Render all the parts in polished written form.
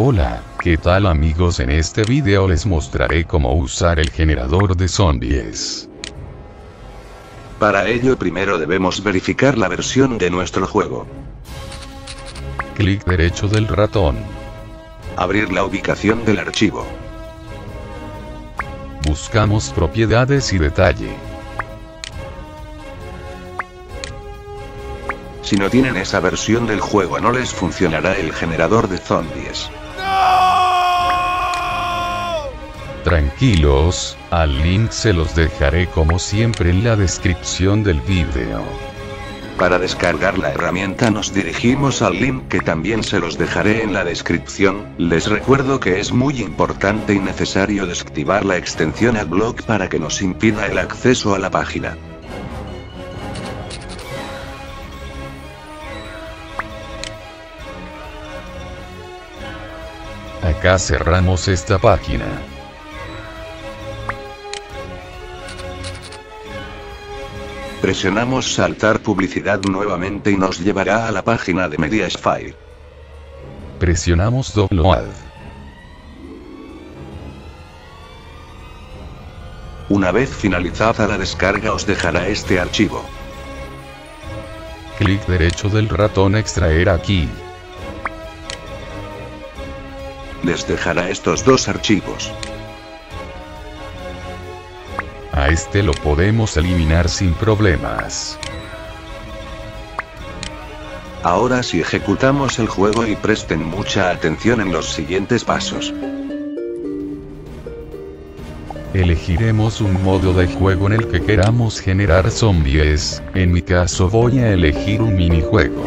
Hola, ¿qué tal amigos? En este video les mostraré cómo usar el generador de zombies. Para ello primero debemos verificar la versión de nuestro juego. Clic derecho del ratón. Abrir la ubicación del archivo. Buscamos propiedades y detalle. Si no tienen esa versión del juego no les funcionará el generador de zombies. Tranquilos, al link se los dejaré como siempre en la descripción del video. Para descargar la herramienta nos dirigimos al link que también se los dejaré en la descripción. Les recuerdo que es muy importante y necesario desactivar la extensión Adblock para que nos impida el acceso a la página. Acá cerramos esta página. Presionamos saltar publicidad nuevamente y nos llevará a la página de Mediafire. Presionamos Download. Una vez finalizada la descarga os dejará este archivo. Clic derecho del ratón extraer aquí. Les dejará estos dos archivos. A este lo podemos eliminar sin problemas. Ahora sí ejecutamos el juego y presten mucha atención en los siguientes pasos. Elegiremos un modo de juego en el que queramos generar zombies. En mi caso voy a elegir un minijuego.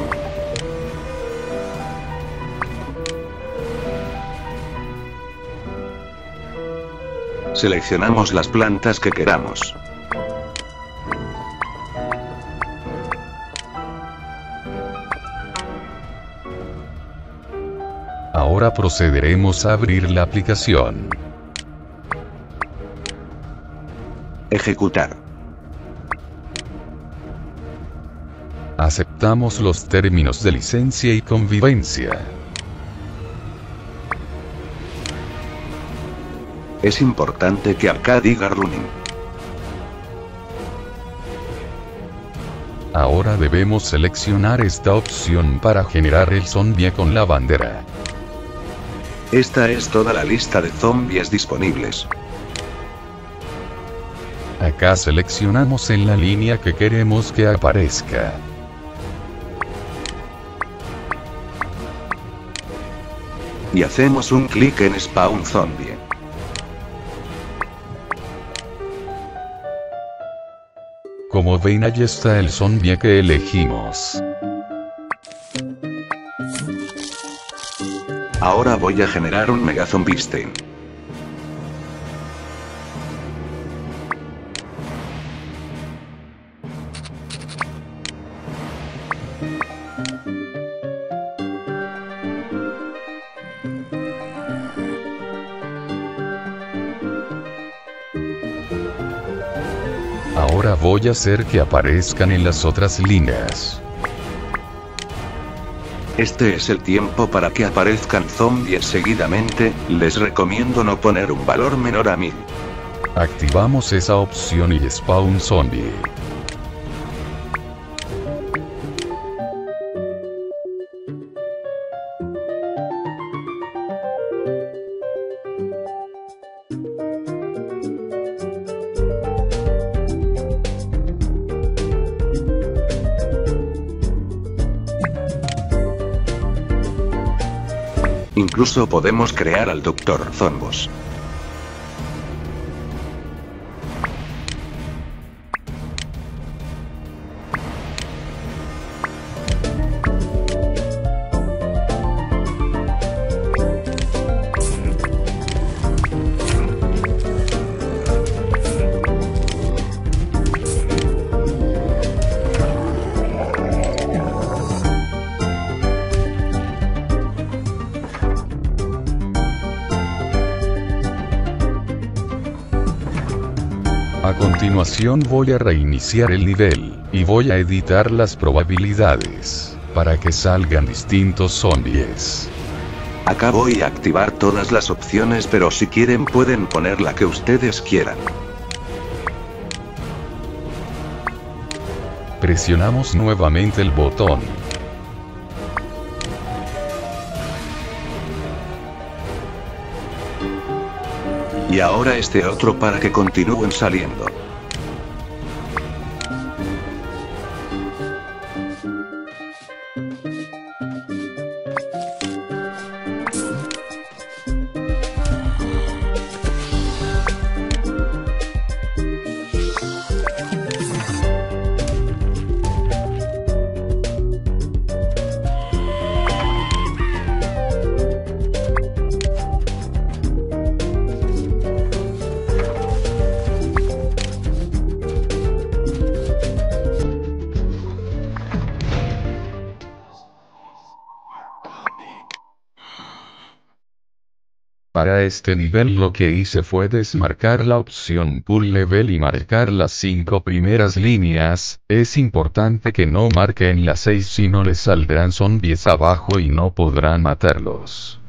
Seleccionamos las plantas que queramos. Ahora procederemos a abrir la aplicación. Ejecutar. Aceptamos los términos de licencia y convivencia. Es importante que acá diga running. Ahora debemos seleccionar esta opción para generar el zombie con la bandera. Esta es toda la lista de zombies disponibles. Acá seleccionamos en la línea que queremos que aparezca. Y hacemos un clic en Spawn Zombie. Como ven, allí está el zombie que elegimos. Ahora voy a generar un Mega Zombisten. Ahora voy a hacer que aparezcan en las otras líneas. Este es el tiempo para que aparezcan zombies seguidamente. Les recomiendo no poner un valor menor a 1000. Activamos esa opción y Spawn Zombie. Incluso podemos crear al Dr. Zombos. A continuación voy a reiniciar el nivel, y voy a editar las probabilidades, para que salgan distintos zombies. Acá voy a activar todas las opciones, pero si quieren pueden poner la que ustedes quieran. Presionamos nuevamente el botón. Y ahora este otro para que continúen saliendo. Para este nivel lo que hice fue desmarcar la opción Pull Level y marcar las 5 primeras líneas. Es importante que no marquen las 6, si no les saldrán zombies abajo y no podrán matarlos.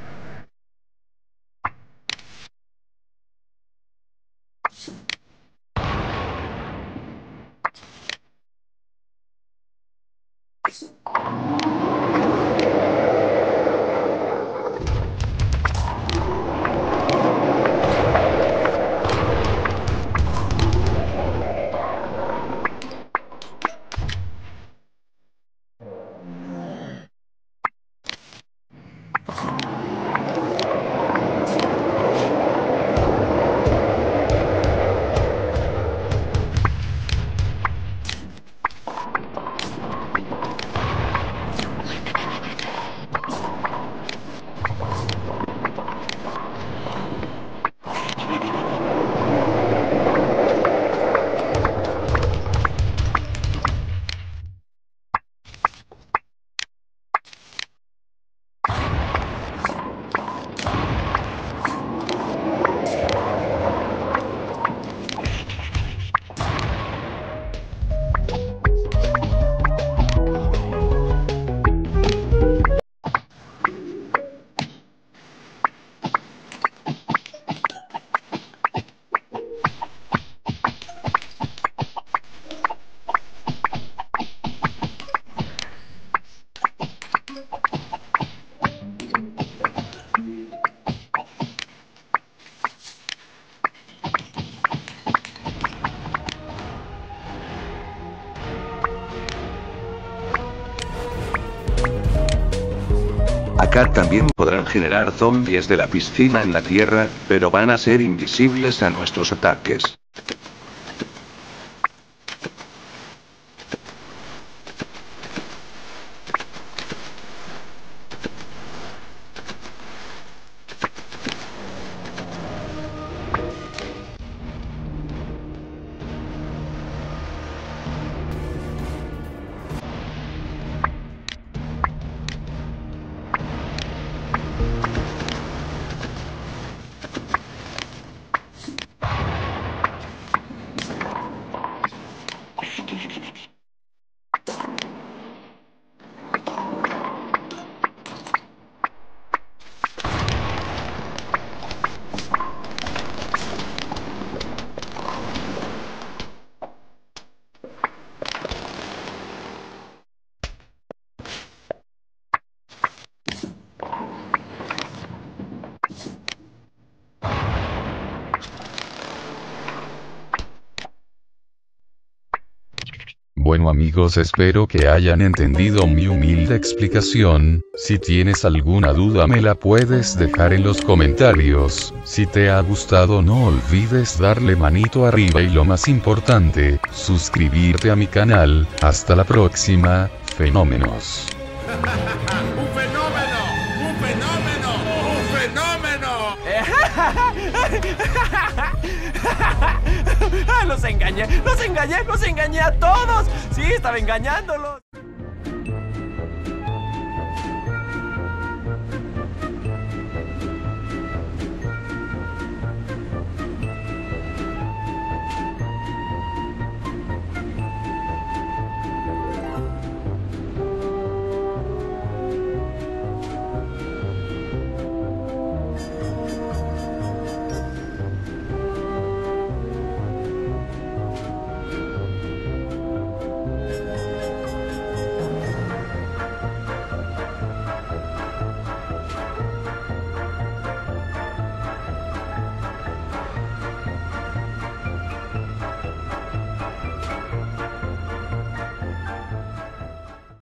Acá también podrán generar zombies de la piscina en la tierra, pero van a ser invisibles a nuestros ataques. Bueno amigos, espero que hayan entendido mi humilde explicación. Si tienes alguna duda me la puedes dejar en los comentarios. Si te ha gustado no olvides darle manito arriba y lo más importante, suscribirte a mi canal. Hasta la próxima, fenómenos. ¡Un fenómeno! ¡Un fenómeno! ¡Un fenómeno! ¡Los engañé! ¡Los engañé! ¡Los engañé a todos! ¡Sí, estaba engañándolos!